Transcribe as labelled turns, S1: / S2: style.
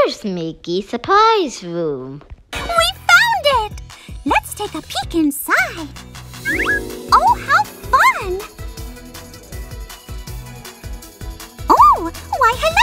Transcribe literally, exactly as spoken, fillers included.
S1: Here's Mickey's surprise room.
S2: We found it! Let's take a peek inside. Oh, how fun! Oh, why hello!